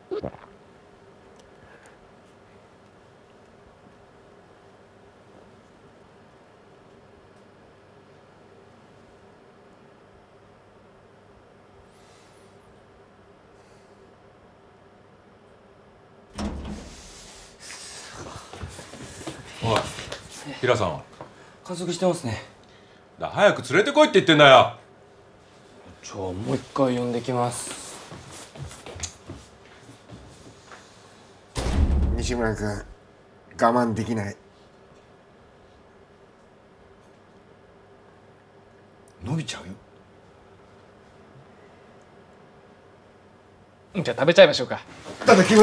おい、平さんは加速してますね。 早く連れてこいって言ってんだよ。 もう一回呼んできます。 西村君、我慢できない。 伸びちゃうよ。 じゃあ食べちゃいましょうか。 いただきます。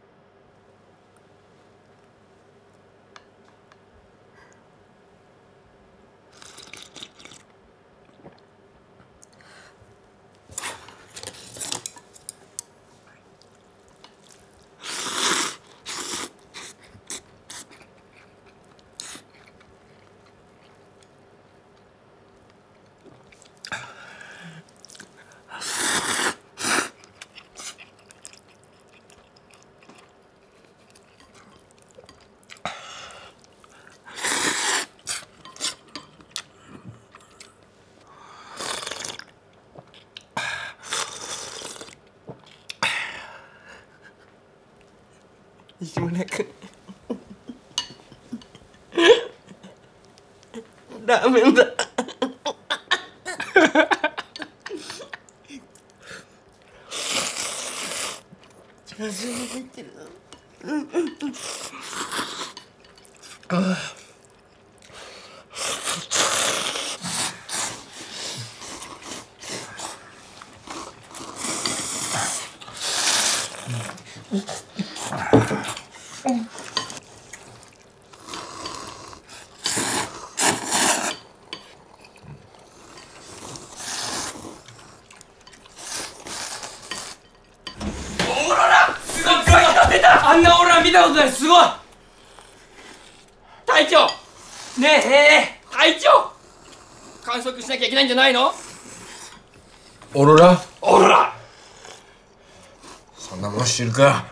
西村君ラーメンだ。チャーシューも入ってる。 あんなオーロラ見たことない。すごい。隊長ねえ隊長、観測しなきゃいけないんじゃないの？ オーロラ？ オーロラそんなもん知るか。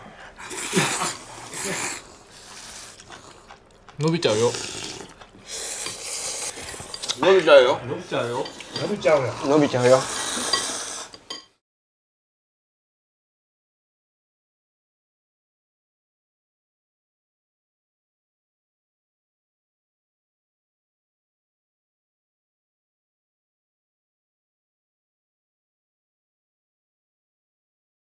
伸びちゃうよ。 伸びちゃうよ。 伸びちゃうよ。 伸びちゃうよ。